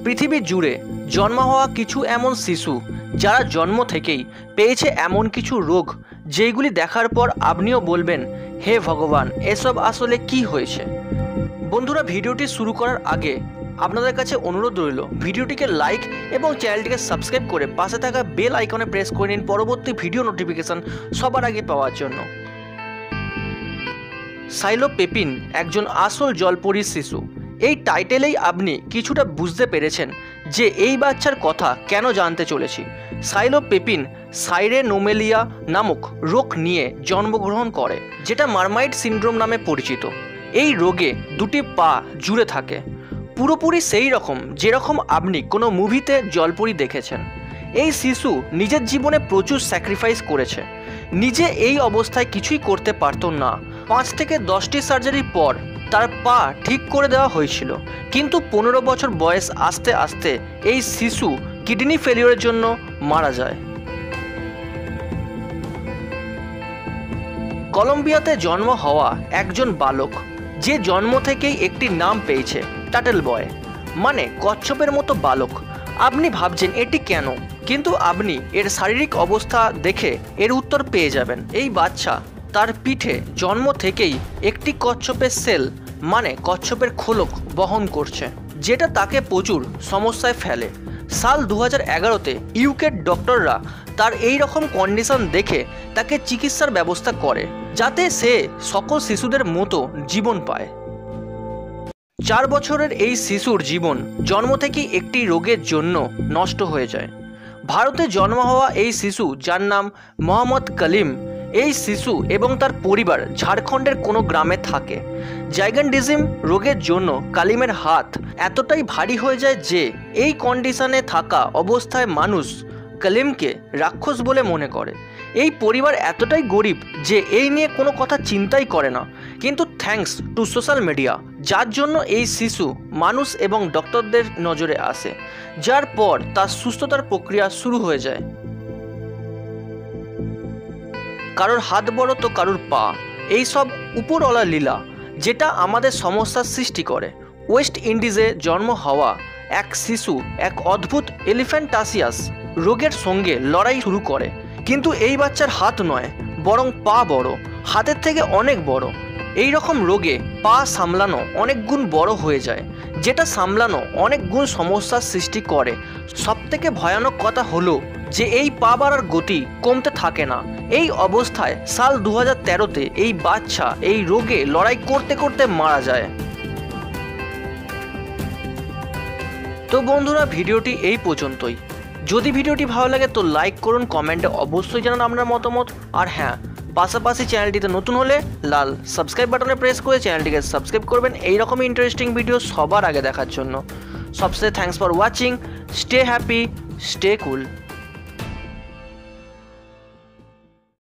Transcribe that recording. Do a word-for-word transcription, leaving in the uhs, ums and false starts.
পৃথিবী জুড়ে জন্ম হওয়া কিছু এমন শিশু যারা জন্ম থেকেই পেয়েছে এমন কিছু রোগ যেগুলি দেখার পর আপনিও বলবেন, হে ভগবান, এসব আসলে কি হয়েছে। বন্ধুরা, ভিডিওটি শুরু করার আগে আপনাদের কাছে অনুরোধ রইল, ভিডিওটিকে লাইক এবং চ্যানেলটিকে সাবস্ক্রাইব করে পাশে থাকা বেল আইকনে প্রেস করে নিন পরবর্তী ভিডিও নোটিফিকেশন সবার আগে পাওয়ার জন্য। সাইলোপেপিন একজন আসল জলপরীর শিশু। এই টাইটেলেই আপনি কিছুটা বুঝতে পেরেছেন যে এই বাচ্চার কথা কেন জানতে চলেছি। সাইলোপেপিন সাইরেনোমেলিয়া নামক রোগ নিয়ে জন্মগ্রহণ করে, যেটা মারমাইট সিনড্রোম নামে পরিচিত। এই রোগে দুটি পা জুড়ে থাকে, পুরোপুরি সেই রকম যেরকম আপনি কোনো মুভিতে জলপরী দেখেছেন। এই শিশু নিজের জীবনে প্রচুর স্যাক্রিফাইস করেছে, নিজে এই অবস্থায় কিছুই করতে পারত না। পাঁচ থেকে দশটি সার্জারির পর তার পা ঠিক করে দেওয়া হয়েছিল, কিন্তু পনেরো বছর বয়স আস্তে আস্তে এই শিশু কিডনি ফেলিওরের জন্য মারা যায়। কলম্বিয়াতে জন্ম হওয়া একজন বালক, যে জন্ম থেকেই একটি নাম পেয়েছে, টাটেল বয়, মানে কচ্ছপের মতো বালক। আপনি ভাবছেন এটি কেন, কিন্তু আপনি এর শারীরিক অবস্থা দেখে এর উত্তর পেয়ে যাবেন। এই বাচ্চা তার পিঠে জন্ম থেকেই একটি কচ্ছপের সেল, মানে কচ্ছপের খোলক বহন করছে, যেটা তাকে প্রচুর সমস্যায় ফেলে। সাল দু হাজার এগারোতে ইউকের ডক্টররা তার এই রকম কন্ডিশন দেখে তাকে চিকিৎসার ব্যবস্থা করে, যাতে সে সকল শিশুদের মতো জীবন পায়। চার বছরের এই শিশুর জীবন জন্ম থেকেই একটি রোগের জন্য নষ্ট হয়ে যায়। ভারতে জন্ম হওয়া এই শিশু, যার নাম মোহাম্মদ কালিম, এই শিশু এবং তার পরিবার ঝাড়খণ্ডের কোনো গ্রামে থাকে। জাইগান্ডিজম রোগের জন্য কালিমের হাত এতটাই ভারী হয়ে যায় যে এই কন্ডিশনে থাকা অবস্থায় মানুষ কালিমকে রাক্ষস বলে মনে করে। এই পরিবার এতটাই গরিব যে এই নিয়ে কোনো কথা চিন্তাই করে না, কিন্তু থ্যাঙ্কস টু সোশ্যাল মিডিয়া, যার জন্য এই শিশু মানুষ এবং ডক্টরদের নজরে আসে, যার পর তার সুস্থতার প্রক্রিয়া শুরু হয়ে যায়। কারোর হাত বড় তো কারোর পা, এই সব উপরওয়ালা লীলা, যেটা আমাদের সমস্যার সৃষ্টি করে। ওয়েস্ট ইন্ডিজে জন্ম হওয়া এক শিশু এক অদ্ভুত এলিফ্যান্টাসিয়াস রোগের সঙ্গে লড়াই শুরু করে, কিন্তু এই বাচ্চার হাত নয়, বরং পা বড়, হাতের থেকে অনেক বড়। এই রকম রোগে পা সামলানো অনেক গুণ বড় হয়ে যায়, যেটা সামলানো অনেক গুণ সমস্যার সৃষ্টি করে। সবথেকে ভয়ানক কথা হলো যে এই পা বাড়ার গতি কমতে থাকে না। এই অবস্থায় সাল দু হাজার তেরোতে এই বাচ্চা এই রোগে লড়াই করতে করতে মারা যায়। তো বন্ধুরা, ভিডিওটি এই পর্যন্তই। যদি ভিডিওটি ভালো লাগে তো লাইক করুন, কমেন্টে অবশ্যই জানান আপনার মতামত। আর হ্যাঁ, পাশাপাশি চ্যানেলটিতে নতুন হলে লাল সাবস্ক্রাইব বাটনে প্রেস করে চ্যানেলটিকে সাবস্ক্রাইব করবেন এইরকমই ইন্টারেস্টিং ভিডিও সবার আগে দেখার জন্য। সবচেয়ে thanks for watching. Stay happy, stay cool.